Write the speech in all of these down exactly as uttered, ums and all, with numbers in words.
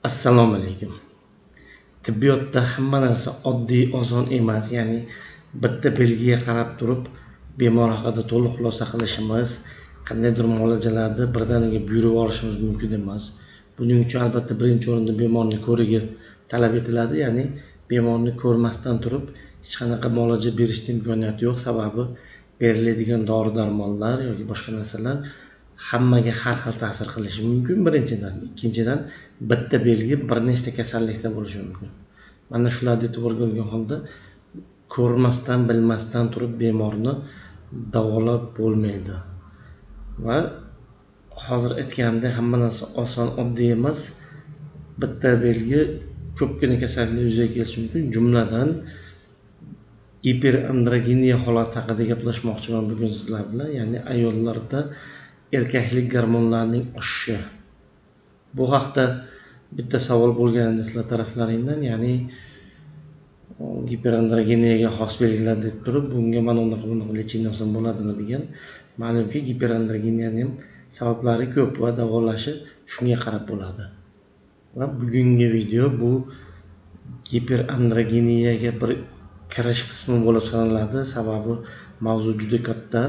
Assalomu alaykum. Tibbiyotda hamma narsa oddiy, oson emas. Ya'ni bitta belgiga qarab turib bemor haqida to'liq xulosa qilishimiz, qandaydir muolajalarni birdaniga buyurib yuborishimiz mumkin emas. Buning uchun albatta birinchi o'rinda bemorning ko'rigi talab etiladi. Ya'ni bemorni ko'rmasdan turib hech qanaqa muolaja berishning imkoniyati yo'q. Sababi beriladigan dori-darmonlar yoki boshqa narsalar hammaga har xil ta'sir qilishi mumkin birinchidan. Ikkinchidan, bitta belgi bir nechta kasallikda bo'lishi mumkin. Mana shularni e'tiborga olgan holda ko'rmasdan, bilmasdan turib bemorni davolab bo'lmaydi. Va hozir aytganimdek hamma narsa oson, oddiy emas. Bitta belgi ko'pgina kasalliklar yuzaga kelishi mumkin. Jumladan giperandrogeniya holati haqida gaplashmoqchiman bugun sizlar bilan. Ya'ni ayollarda erkaklik gormonlarining oshishi. Bu haqda bitta savol bo'lgan edi sizlar taraflaringdan, ya'ni giperandrogeniyaga xos belgilar deb turib, bunga mana unaqa bunaqa lecheniya olsam bo'ladimi degan. Ma'lumki, giperandrogeniyaning sabablari ko'p va davolashi shunga qarab bo'ladi. Va bugungi video bu giperandrogeniyaga bir kirish qismi bo'lib sanaladi. Sababi mavzu juda katta.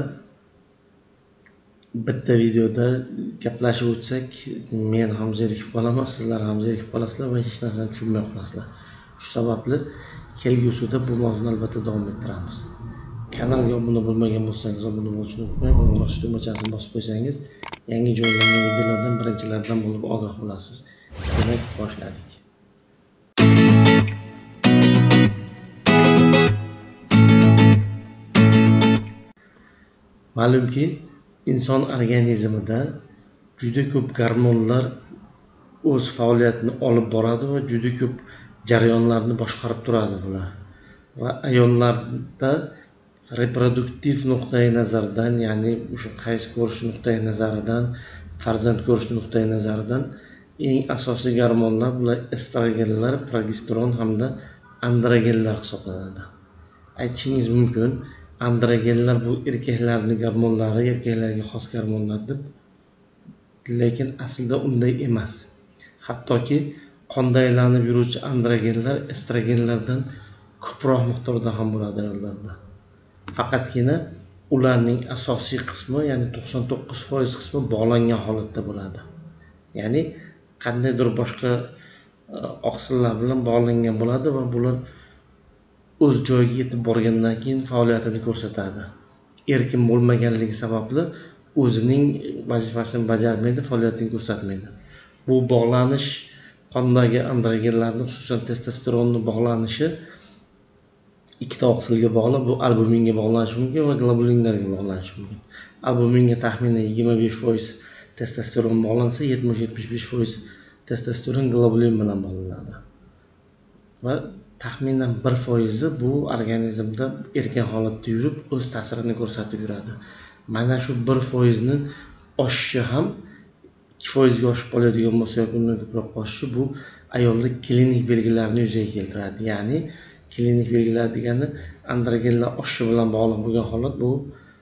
Bitta videoda gaplashib o'tsak, men ham zerikib qolaman, sizlar ham zerikib qolasizlar va hech narsani tushunmay qolasizlar. Shu sababli kelgusida bu mavzuni albatta davom ettiramiz. Kanalga obuna bo'lmagan bo'lsangiz obuna bo'lishni unutmang va uloq tugmachasini bosib qo'ysangiz yangi joylangan videolardan birinchilardan bo'lib ogoh bo'lasiz. Demak, boshladik. Ma'lumki, inson organizmida juda ko'p gormonlar o'z faoliyatini olib boradi va juda ko'p jarayonlarni boshqarib turadi bular. Va ayollarda reproduktiv nuqtai nazardan, ya'ni o'sha qayz ko'rish nuqtai nazaridan, farzand ko'rish nuqtai nazaridan eng asosiy gormonlar bular estrogenlar, progesteron hamda androgenlar hisoblanadi. Aytishingiz mumkin, androgenlar bu erkaklarning gormonlari, erkaklarga xos gormonlar deb. Lekin aslida unday emas. Hattoki qonda aylanib yuruvchi androgenlar estrogenlardan ko'proq miqdorda ham bo'ladi ayollarda. Faqatgina ularning asosiy qismi, ya'ni to'qson to'qqiz foiz qismi bog'langan holatda bo'ladi. Ya'ni qandaydir boshqa oqsillar bilan bog'langan bo'ladi va bular o'z joyiga yetib borgandan keyin faoliyatini ko'rsatadi. Erkin bo'lmaganligi sababli o'zining vazifasini bajarmaydi, faoliyatini ko'rsatmaydi. Bu bog'lanish qondagi androgenlarning, xususan testosteronni bog'lanishi ikkita oqsilga bog'liq. Bu albuminga bog'lanishi mumkin va globulinlarga bog'lanishi mumkin. Albuminga taxminan yigirma besh foiz testosteron bog'lansa, yetmish yetmish besh foiz testosteron globulin bilan bog'lanadi. Va taxminan bir foizi bu organizmda erkin holatda yurib, o'z ta'sirini ko'rsatib yuradi. Mana shu bir foizni oshishi ham ikki foizga oshib qoladigan bo'lsa yoki undan ko'proq oshishi bu ayolda klinik belgilarni yuzaga keltiradi. Ya'ni klinik belgilar degani androgenlar oshishi bilan bog'liq bo'lgan holat bu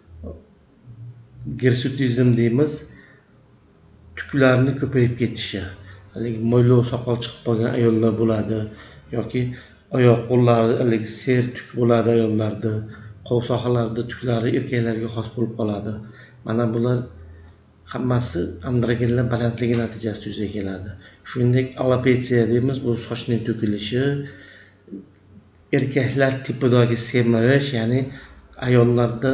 girsutizm deymiz, tuklarni ko'payib ketishi. Haligi mo'ylov soqol chiqib qolgan ayollar bo'ladi yoki oyoq qo'llari haligi ser tuk bo'ladi ayollarda, qo'l sohalarida tuklari erkaklarga xos bo'lib qoladi. Mana bular hammasi androgenlar balandligi natijasida yuzaga keladi. Shuningdek, alopetsiya deymiz, bu sochning to'kilishi, erkaklar tipidagi semirish, ya'ni ayollarda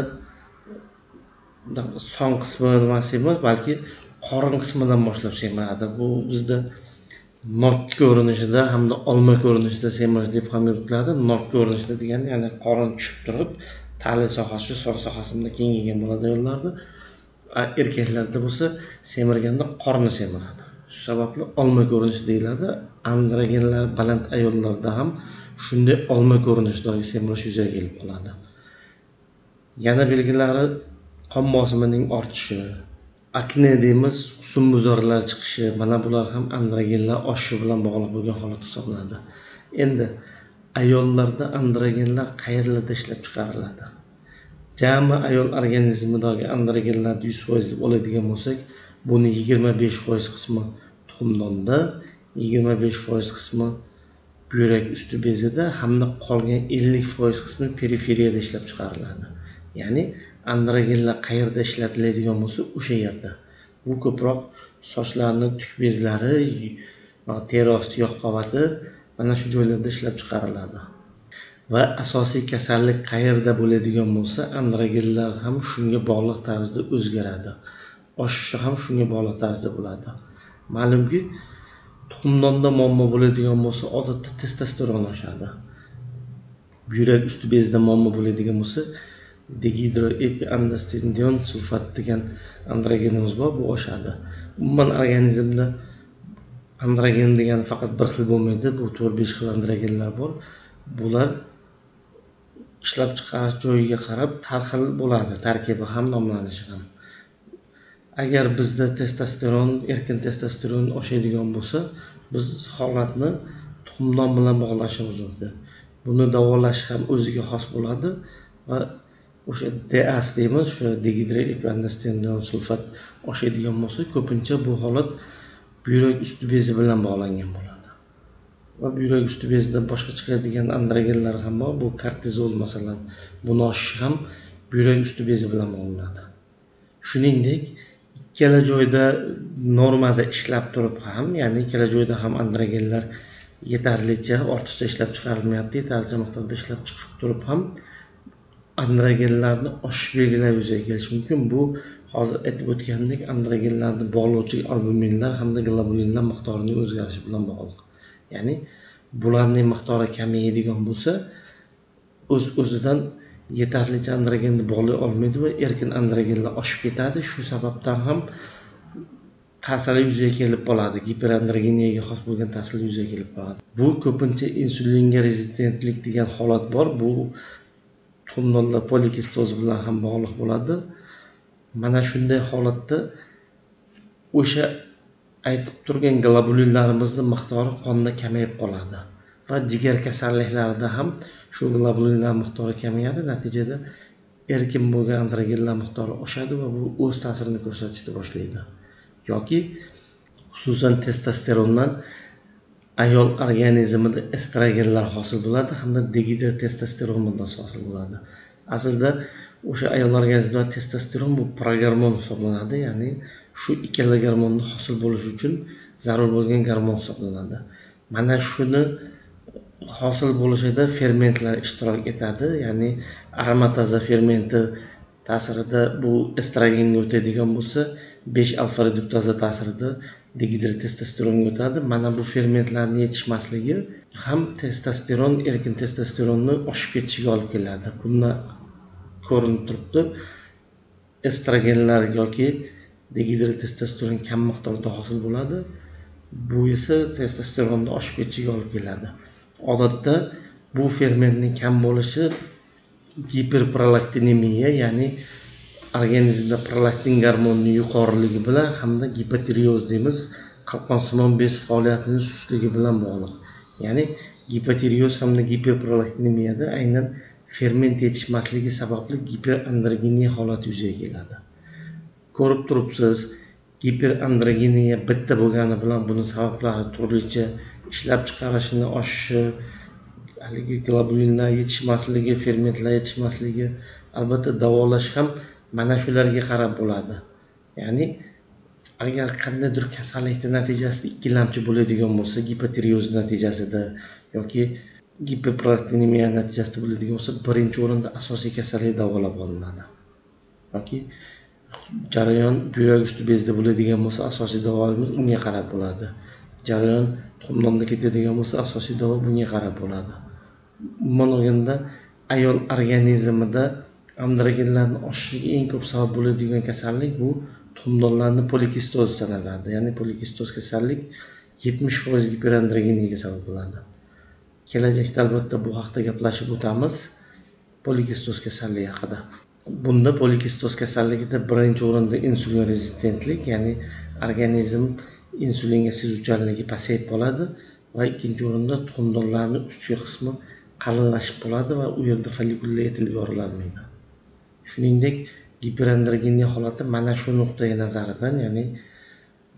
son qismi emas emas, balki qorin qismidan boshlab semiradi. Bu bizda nok ko'rinishida hamda olma ko'rinishida semirish deb ham yuritiladi. Nok ko'rinishida degani, ya'ni qorin tushib turib, tali sohasi, son sohasida kengaygan bo'ladi ayollarda. Erkaklarda bo'lsa, semirganda qorni semiradi. Shu sababli olma ko'rinishi deyiladi. Androgenlar baland ayollarda ham shunday olma ko'rinishidagi semirish yuzaga kelib qoladi. Yana belgilari qon bosimining ortishi, akne deymiz, husnbuzarlar chiqishi, mana bular ham androgenlar oshishi bilan bog'liq bo'lgan holat hisoblanadi. Endi ayollarda androgenlar qayerlarda ishlab chiqariladi? Jami ayol organizmidagi androgenlarni yuz foiz deb oladigan bo'lsak, buni yigirma besh foiz qismi tuxumdonda, yigirma besh foiz qismi buyrak usti bezida hamda qolgan ellik foiz qismi periferiyada ishlab chiqariladi. Ya'ni androgenlar qayerda ishlatiladigan bo'lsa, o'sha yerda. Bu ko'proq sochlarning tuk bezlari, teri osti yog' qavati mana shu joylarda ishlab chiqariladi. Va asosiy kasallik qayerda bo'ladigan bo'lsa, androgenlar ham shunga bog'liq tarzda o'zgaradi. Oshishi ham shunga bog'liq tarzda bo'ladi. Ma'lumki, tuxumdonda muammo bo'ladigan bo'lsa, odatda testosteron oshadi. Buyrak usti bezida muammo bo'ladigan bo'lsa, dehidroepiandrostenedion sulfat degan androgenimiz bor, bu oshadi. Umuman organizmda androgen degani faqat bir xil bo'lmaydi, bu to'rt besh xil androgenlar bor. Bular ishlab chiqarish joyiga qarab har xil bo'ladi, tarkibi ham, nomlanishi ham. Agar bizda testosteron, erkin testosteron oshadigan bo'lsa, biz holatni tuxumdon bilan bog'lashimiz mumkin. Buni davolash ham o'ziga xos bo'ladi va o'sha D A S deymiz, o'sha dehidroepiandrostenedion sulfat oshadigan bo'lsa, ko'pincha bu holat buyrak usti bezi bilan bog'langan bo'ladi. Va buyrak usti bezida boshqa chiqadigan androgenlar ham bor. Bu kortizol masalan, buni oshishi ham buyrak usti bezi bilan bog'lanadi. Shuningdek, ikkala joyda normada ishlab turib ham, ya'ni ikkala joyda ham androgenlar yetarlicha ortiqcha ishlab chiqarilmayapti, yetarlicha miqdorda ishlab chiqib turib ham androgenlarni oshish belgilari yuzaga kelishi mumkin. Bu hozir aytib o'tgandek androgenlarni bog'lovchi albuminlar hamda globulinlar miqdorining o'zgarishi bilan bog'liq. Ya'ni bularning miqdori kamayadigan bo'lsa, o'z-o'zidan yetarlicha androgenni bog'lay olmaydi va erkin androgenlar oshib ketadi. Shu sababdan ham ta'siri yuzaga kelib qoladi. Giperandrogeniyaga xos bo'lgan ta'sir yuzaga kelib qoladi. Bu ko'pincha insulinga rezistentlik degan holat bor. Bu tuxumdonlar polikistoz bilan ham bog'liq bo'ladi. Mana shunday holatda o'sha aytib turgan globulinlarimizning miqdori qonda kamayib qoladi va jigar kasalliklarida ham shu globulinlar miqdori kamayadi. Natijada erkin bo'lgan androgenlar miqdori oshadi va bu o'z ta'sirini ko'rsatishni boshlaydi. Yoki xususan testosterondan ayol organizmida estrogenlar hosil bo'ladi hamda dehidrotestosteron bundan hosil bo'ladi. Aslida o'sha ayol organizmida testosteron bu progormon hisoblanadi, ya'ni shu ikkala gormonni hosil bo'lishi uchun zarur bo'lgan gormon hisoblanadi. Mana shuni hosil bo'lishida fermentlar ishtirok etadi, ya'ni aromataza fermenti ta'sirida bu estrogenga o'tadigan bo'lsa, besh alfa reduktaza ta'sirida dehidrotestosteronga o'tadi. Mana bu fermentlarning yetishmasligi ham testosteron, erkin testosteronni oshib ketishiga olib keladi. Bundan ko'rinib turibdi, estrogenlar yoki dehidrotestosteron kam miqdorda hosil bo'ladi. Bu esa testosteronni oshib ketishiga olib keladi. Odatda bu fermentning kam bo'lishi giperprolaktinemiya, ya'ni organizmda prolaktin gormonining yuqoriligi bilan hamda gipotireoz deymiz, qalqonsimon bez faoliyatining sustligi bilan bog'liq. Ya'ni gipotireoz hamda giperprolaktinemiyada aynan ferment yetishmasligi sababli giperandrogeniya holati yuzaga keladi. Ko'rib turibsiz, giperandrogeniya bitta bo'lgani bilan buni sabablari turlicha, ishlab chiqarishni oshishi, haligi globulinlar yetishmasligi, fermentlar yetishmasligi, albatta davolash ham mana shularga qarab bo'ladi. Ya'ni agar qandaydir kasallikning natijasida ikkilamchi bo'ladigan bo'lsa, gipotireoz natijasida yoki giperprolaktinemiya natijasida bo'ladigan bo'lsa, birinchi o'rinda asosiy kasallik davolab olinadi. Yoki jarayon buyrak usti bezida bo'ladigan bo'lsa, asosiy davolimiz unga qarab bo'ladi. Jarayon tuxumdonda ketadigan bo'lsa, asosiy davo bunga qarab bo'ladi. Umuman olganda ayol organizmida androgenlarning oshishiga eng ko'p sabab bo'ladigan kasallik bu tuxumdonlarning polikistozi sanaladi. Ya'ni polikistoz kasallik yetmish foiz giperandrogeniyaga sabab bo'ladi. Kelajakda albatta bu haqida gaplashib o'tamiz, polikistoz kasalligi haqida. Bunda polikistoz kasalligida birinchi o'rinda insulin rezistentlik, ya'ni organizm insulinga sezuvchanligi pasayib qoladi va ikkinchi o'rinda tuxumdonlarning ustki qismi qalinlashib qoladi va u yerda follikullar yetilib yorilolmaydi. Shuningdek, giperandrogeniya holati mana shu nuqtai nazaridan, ya'ni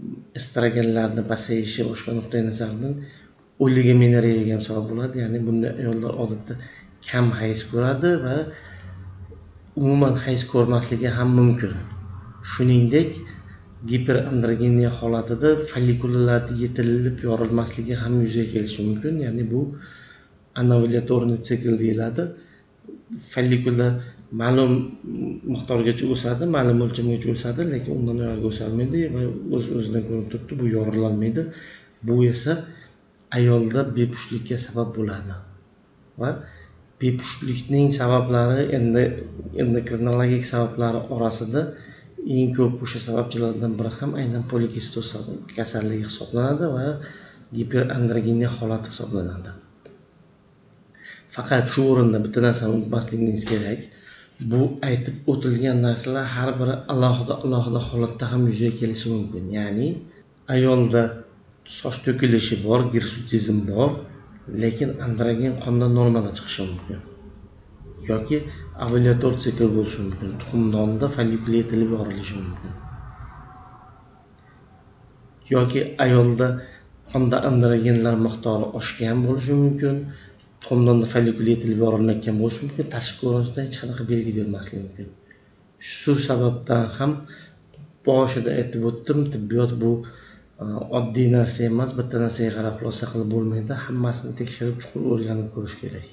estrogenlarni pasayishi boshqa nuqtai nazardan oligomenoriyaga ham sabab bo'ladi. Ya'ni bunday ayollar odatda kam hayz ko'radi va umuman hayz ko'rmasligi ham mumkin. Shuningdek, giperandrogeniya holatida follikularning yetirilib yorilmasligi ham yuzaga kelishi mumkin. Ya'ni bu anovulyatorniy sikl deyiladi. Follikula ma'lum miqdorgacha o'sadi, ma'lum o'lchamgacha o'sadi, lekin undan nariga o'salmaydi va o'z-o'zidan ko'rinib turibdi, bu yorilolmaydi. Bu esa ayolda bepushtlikka sabab bo'ladi. Va bepushtlikning sabablari endi endokrinologik sabablari orasida eng ko'p o'sha sababchilardan biri ham aynan polikistoz kasalligi hisoblanadi va giperandrogeniya holati hisoblanadi. Faqat shu o'rinda bitta narsani unutmasligingiz kerak. Bu aytib o'tilgan narsalar har biri alohida-alohida holatda ham yuzaga kelishi mumkin. Ya'ni ayolda soch to'kilishi bor, girsutizm bor, lekin androgen qonda normada chiqishi mumkin. Yoki ovulyator sikl bo'lishi mumkin. Tuxumdonda follikula yetilib yorilishi mumkin. Yoki ayolda qonda androgenlar miqdori oshgan bo'lishi mumkin. Tuxumdonda follikula yetilib yorilmayotgan bo'lishi mumkin. Tashqi ko'rinishdan hech qanaqa belgi bermasligi mumkin. Shu sababdan ham boshida aytib o'tdim, tibbiyot bu oddiy narsa emas, bitta narsaga qarab xulosa qilib bo'lmaydi. Hammasini tekshirib, chuqur o'rganib ko'rish kerak.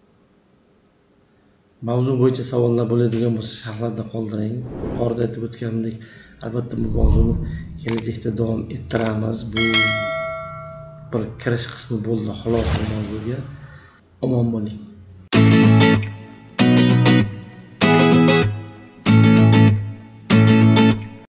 Mavzu bo'yicha savollar bo'ladigan bo'lsa, sharhlarda qoldiring. Yuqorida aytib o'tganimdek, albatta bu mavzuni kelajakda davom ettiramiz. Bu bir kirish qismi bo'ldi xolos bu mavzuga. Omon bo'ling.